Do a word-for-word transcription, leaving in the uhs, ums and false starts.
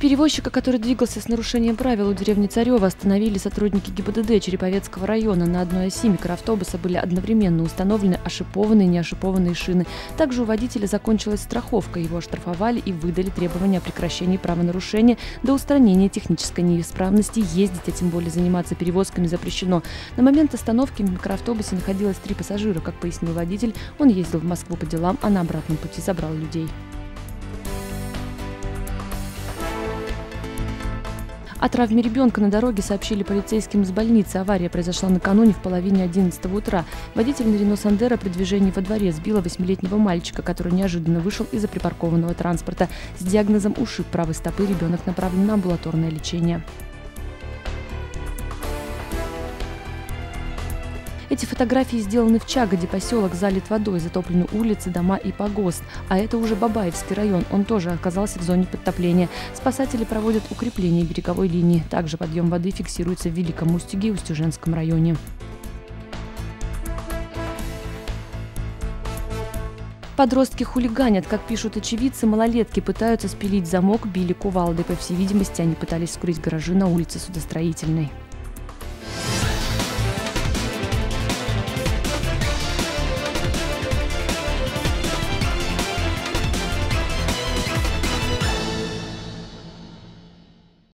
Перевозчика, который двигался с нарушением правил у деревни Царева, остановили сотрудники ГИБДД Череповецкого района. На одной оси микроавтобуса были одновременно установлены ошипованные и неошипованные шины. Также у водителя закончилась страховка. Его оштрафовали и выдали требования о прекращении правонарушения до устранения технической неисправности. Ездить, а тем более заниматься перевозками запрещено. На момент остановки в микроавтобусе находилось три пассажира. Как пояснил водитель, он ездил в Москву по делам, а на обратном пути забрал людей. О травме ребенка на дороге сообщили полицейским из больницы. Авария произошла накануне в половине одиннадцатого утра. Водитель на Рено Сандеро при движении во дворе сбила восьмилетнего мальчика, который неожиданно вышел из-за припаркованного транспорта. С диагнозом ушиб правой стопы ребенок направлен на амбулаторное лечение. Эти фотографии сделаны в Чагоде. Поселок залит водой, затоплены улицы, дома и погост. А это уже Бабаевский район. Он тоже оказался в зоне подтопления. Спасатели проводят укрепление береговой линии. Также подъем воды фиксируется в Великом Устюге и Устюженском районе. Подростки хулиганят. Как пишут очевидцы, малолетки пытаются спилить замок, били кувалдой. По всей видимости, они пытались вскрыть гаражи на улице Судостроительной.